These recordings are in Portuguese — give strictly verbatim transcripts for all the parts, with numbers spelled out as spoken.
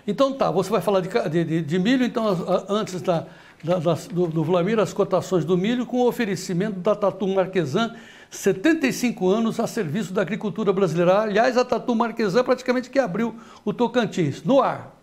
Então tá, você vai falar de, de, de milho, então antes da, da, da, do, do Vlamir, as cotações do milho com o oferecimento da Tatu Marquesan, setenta e cinco anos a serviço da agricultura brasileira. Aliás, a Tatu Marquesan praticamente que abriu o Tocantins. No ar.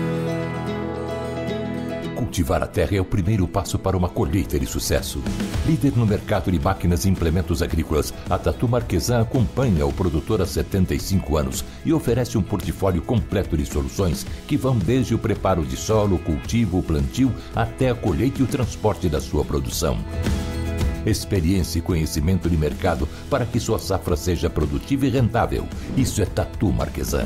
Cultivar a terra é o primeiro passo para uma colheita de sucesso. Líder no mercado de máquinas e implementos agrícolas, a Tatu Marquesan acompanha o produtor há setenta e cinco anos e oferece um portfólio completo de soluções que vão desde o preparo de solo, cultivo, plantio, até a colheita e o transporte da sua produção. Experiência e conhecimento de mercado para que sua safra seja produtiva e rentável. Isso é Tatu Marquesan.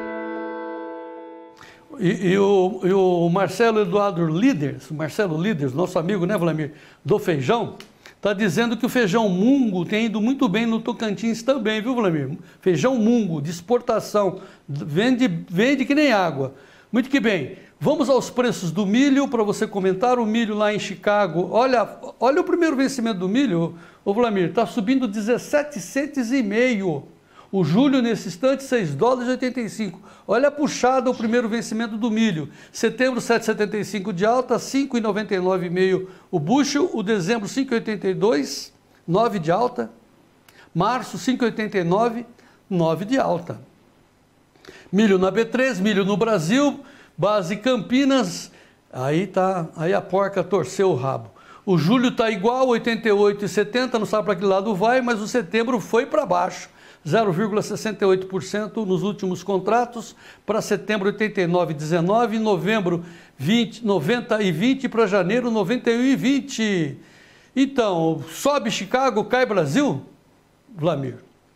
E, e, o, e o Marcelo Eduardo Líderes, Marcelo Líderes, nosso amigo, né, Vlamir, do feijão, está dizendo que o feijão mungo tem ido muito bem no Tocantins também, viu, Vlamir? Feijão mungo, de exportação, vende, vende que nem água. Muito que bem. Vamos aos preços do milho, para você comentar. O milho lá em Chicago, olha, olha o primeiro vencimento do milho, ô Vlamir, está subindo dezessete centos e meio. O julho, nesse instante, seis dólares e oitenta e cinco. Olha a puxada, o primeiro vencimento do milho. Setembro, sete vírgula setenta e cinco de alta, cinco vírgula noventa e nove e meio o bushel. O dezembro, cinco vírgula oitenta e dois, nove de alta. Março, cinco vírgula oitenta e nove, nove de alta. Milho na B três, milho no Brasil, base Campinas. Aí, tá, aí a porca torceu o rabo. O julho está igual, oitenta e oito e setenta, não sabe para que lado vai, mas o setembro foi para baixo. zero vírgula sessenta e oito por cento nos últimos contratos, para setembro oitenta e nove vírgula dezenove, novembro vinte, noventa e vinte, para janeiro noventa e um e vinte. Então, sobe Chicago, cai Brasil? Vlamir.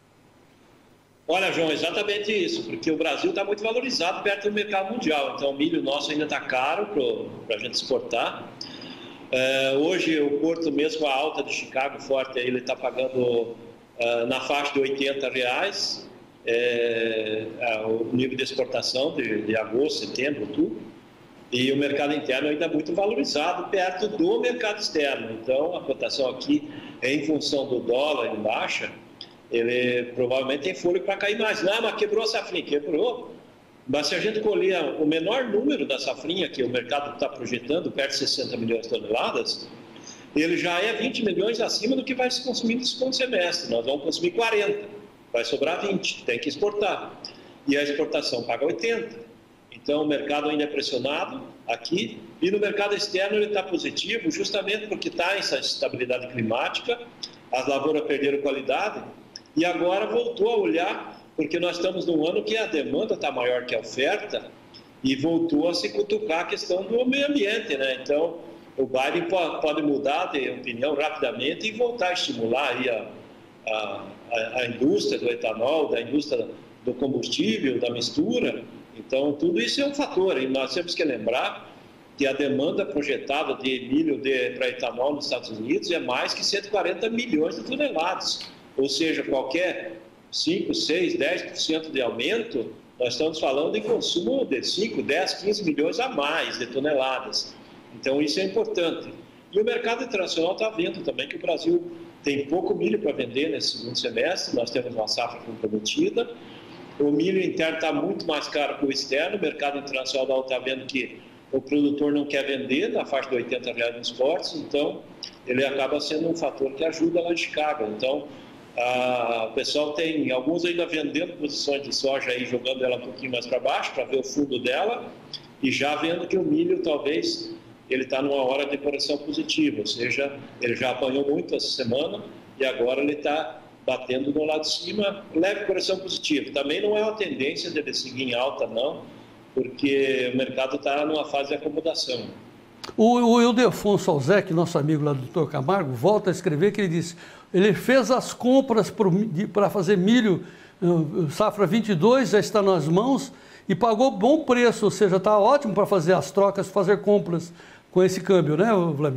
Olha, João, exatamente isso, porque o Brasil está muito valorizado perto do mercado mundial, então o milho nosso ainda está caro para a gente exportar. É, hoje o Porto, mesmo a alta de Chicago forte, ele está pagando Uh, na faixa de oitenta reais, é, é, o nível de exportação de, de agosto, setembro, outubro, e o mercado interno ainda muito valorizado perto do mercado externo. Então, a cotação aqui, em função do dólar em baixa, ele provavelmente tem fôlego para cair mais. Não, mas quebrou a safrinha, quebrou. Mas se a gente colher o menor número da safrinha que o mercado está projetando, perto de sessenta milhões de toneladas, ele já é vinte milhões acima do que vai se consumir no segundo semestre. Nós vamos consumir quarenta, vai sobrar vinte, tem que exportar. E a exportação paga oitenta. Então o mercado ainda é pressionado aqui, e no mercado externo ele está positivo, justamente porque está essa estabilidade climática, as lavouras perderam qualidade, e agora voltou a olhar, porque nós estamos num ano que a demanda está maior que a oferta, e voltou a se cutucar a questão do meio ambiente, né? Então, o Biden pode mudar de opinião rapidamente e voltar a estimular aí a, a, a indústria do etanol, da indústria do combustível, da mistura. Então, tudo isso é um fator. E nós temos que lembrar que a demanda projetada de milho para etanol nos Estados Unidos é mais que cento e quarenta milhões de toneladas. Ou seja, qualquer cinco, seis, dez por cento de aumento, nós estamos falando em consumo de cinco, dez, quinze milhões a mais de toneladas. Então, isso é importante. E o mercado internacional está vendo também que o Brasil tem pouco milho para vender nesse segundo semestre, nós temos uma safra comprometida. O milho interno está muito mais caro que o externo, o mercado internacional está vendo que o produtor não quer vender na faixa de oitenta reais nos portos, então ele acaba sendo um fator que ajuda lá em Chicago. Então, a, o pessoal tem, alguns ainda vendendo posições de soja aí, jogando ela um pouquinho mais para baixo, para ver o fundo dela, e já vendo que o milho talvez ele está numa hora de correção positiva, ou seja, ele já apanhou muito essa semana e agora ele está batendo no lado de cima, leve correção positiva. Também não é uma tendência de ele seguir em alta, não, porque o mercado está numa fase de acomodação. O, o Ildefonso Alzec, nosso amigo lá do doutor Camargo, volta a escrever que ele disse, ele fez as compras para fazer milho, safra vinte e dois, já está nas mãos, e pagou bom preço, ou seja, está ótimo para fazer as trocas, fazer compras com esse câmbio, né, Vlamir?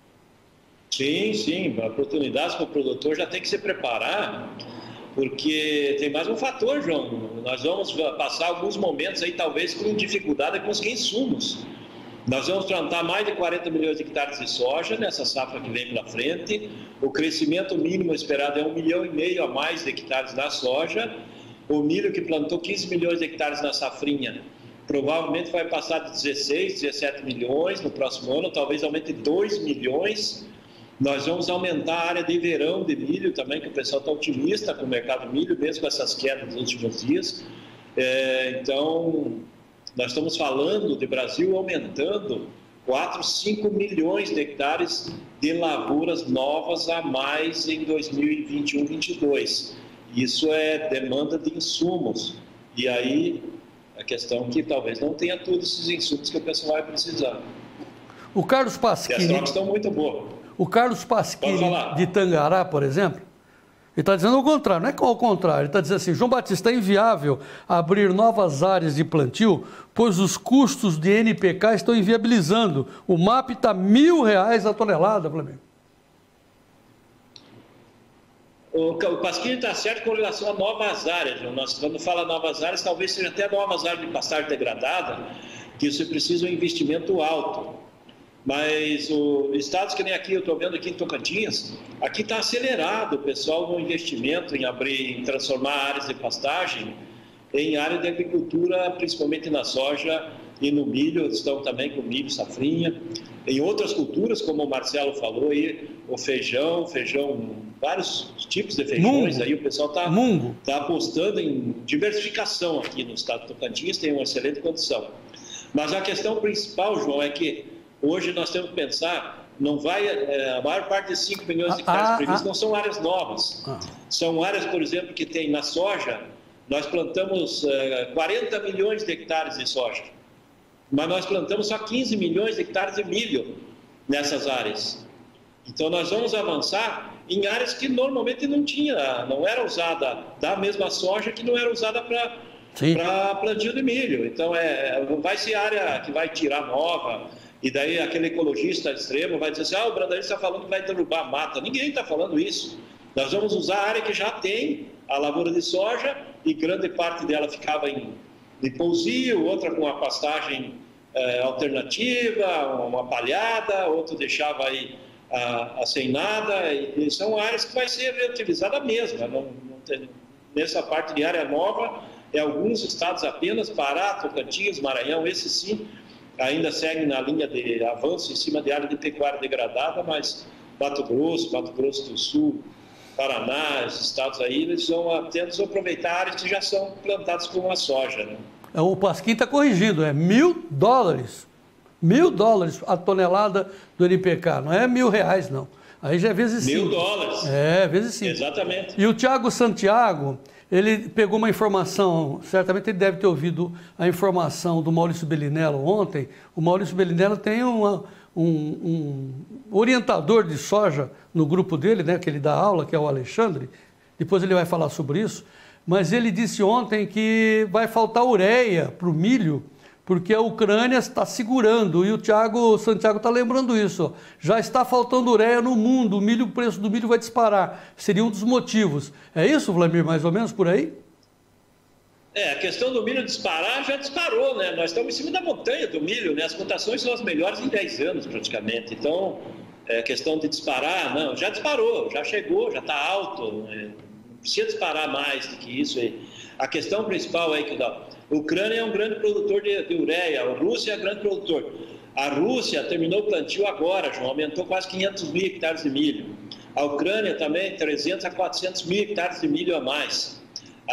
Sim, sim, oportunidades para o produtor já tem que se preparar, porque tem mais um fator, João, nós vamos passar alguns momentos aí, talvez, com dificuldade com os insumos. Nós vamos plantar mais de quarenta milhões de hectares de soja nessa safra que vem pela frente, o crescimento mínimo esperado é um milhão e meio a mais de hectares da soja, o milho que plantou quinze milhões de hectares na safrinha provavelmente vai passar de dezesseis, dezessete milhões no próximo ano, talvez aumente dois milhões. Nós vamos aumentar a área de verão de milho também, que o pessoal está otimista com o mercado de milho, mesmo com essas quedas nos últimos dias. É, então, nós estamos falando de Brasil aumentando quatro, cinco milhões de hectares de lavouras novas a mais em dois mil e vinte e um, vinte e dois. Isso é demanda de insumos. E aí, a questão é que talvez não tenha todos esses insumos que o pessoal vai precisar. O Carlos Pasquini... E as trocas estão muito boas. O Carlos Pasquini de Tangará, por exemplo, ele está dizendo o contrário, não é que ao contrário, ele está dizendo assim, João Batista, é inviável abrir novas áreas de plantio, pois os custos de N P K estão inviabilizando. O M A P está mil reais a tonelada, Flamengo. O, o Pasquini está certo com relação a novas áreas. Nós, quando fala novas áreas, talvez seja até novas áreas de pastagem degradada, que isso precisa de um investimento alto. Mas os estados que nem aqui, eu estou vendo aqui em Tocantins, aqui está acelerado o pessoal no investimento em abrir, em transformar áreas de pastagem em área de agricultura, principalmente na soja e no milho, estão também com milho, safrinha. Em outras culturas, como o Marcelo falou, aí, o feijão, feijão, vários tipos de feijões, Mungo. Aí o pessoal está tá apostando em diversificação aqui no estado de Tocantins, tem uma excelente condição. Mas a questão principal, João, é que hoje nós temos que pensar, não vai, é, a maior parte desses cinco milhões de hectares ah, previstos ah, não são áreas novas. Ah. São áreas, por exemplo, que tem na soja, nós plantamos é, quarenta milhões de hectares de soja, mas nós plantamos só quinze milhões de hectares de milho nessas áreas. Então nós vamos avançar em áreas que normalmente não tinha, não era usada da mesma soja que não era usada para para plantio de milho. Então é, vai ser área que vai tirar nova. E daí aquele ecologista extremo vai dizer assim, ah, o Brandalize está falando que vai derrubar a mata. Ninguém está falando isso. Nós vamos usar a área que já tem a lavoura de soja e grande parte dela ficava em, em pousio, outra com a pastagem eh, alternativa, uma palhada, outra deixava aí a, a sem nada. E, e são áreas que vai ser reutilizada mesmo. Não, não tem, nessa parte de área nova, é alguns estados apenas, Pará, Tocantins, Maranhão, esses sim, ainda seguem na linha de avanço em cima de área de pecuária degradada, mas Mato Grosso, Mato Grosso do Sul, Paraná, esses estados aí, eles vão tendo que aproveitar áreas que já são plantadas com a soja. Né? O Pasquim está corrigindo, é mil dólares, mil dólares a tonelada do N P K, não é mil reais não, aí já é vezes cinco. Mil dólares. É, vezes cinco. Exatamente. E o Tiago Santiago, ele pegou uma informação, certamente ele deve ter ouvido a informação do Maurício Bellinello ontem. O Maurício Bellinello tem uma, um, um orientador de soja no grupo dele, né, que ele dá aula, que é o Alexandre, depois ele vai falar sobre isso, mas ele disse ontem que vai faltar ureia para o milho, porque a Ucrânia está segurando, e o Tiago Santiago está lembrando isso. Já está faltando ureia no mundo, o, milho, o preço do milho vai disparar, seria um dos motivos. É isso, Vlamir, mais ou menos por aí? É, a questão do milho disparar já disparou, né? Nós estamos em cima da montanha do milho, né? As cotações são as melhores em dez anos, praticamente. Então, é questão de disparar, não, já disparou, já chegou, já está alto, né? Não precisa disparar mais do que isso aí. A questão principal é que dá. A Ucrânia é um grande produtor de, de ureia, a Rússia é um grande produtor. A Rússia terminou o plantio agora, João, aumentou quase quinhentos mil hectares de milho. A Ucrânia também, trezentos a quatrocentos mil hectares de milho a mais.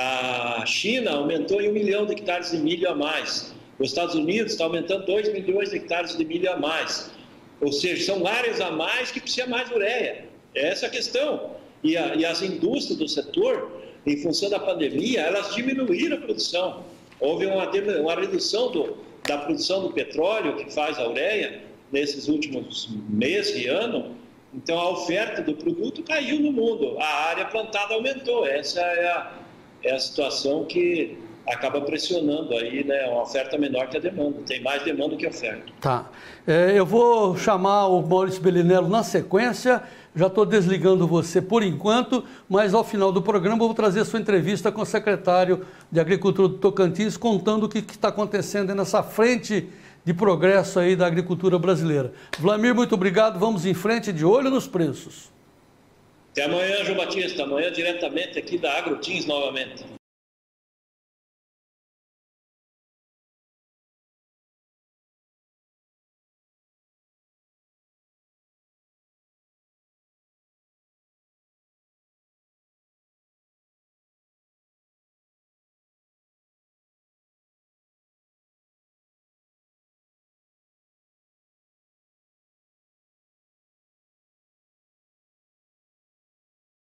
A China aumentou em um milhão de hectares de milho a mais. Os Estados Unidos está aumentando dois milhões de hectares de milho a mais. Ou seja, são áreas a mais que precisa mais ureia. É essa a questão. E, a, e as indústrias do setor, em função da pandemia, elas diminuíram a produção. Houve uma, uma redução do, da produção do petróleo que faz a ureia nesses últimos meses e ano. Então, a oferta do produto caiu no mundo. A área plantada aumentou. Essa é a, é a situação que acaba pressionando aí, né, uma oferta menor que a demanda. Tem mais demanda que oferta. Tá. É, eu vou chamar o Maurício Bellinello na sequência. Já estou desligando você por enquanto, mas ao final do programa eu vou trazer a sua entrevista com o secretário de Agricultura do Tocantins, contando o que está acontecendo nessa frente de progresso aí da agricultura brasileira. Vlamir, muito obrigado. Vamos em frente, de olho nos preços. Até amanhã, João Batista. Amanhã diretamente aqui da AgroTeams novamente.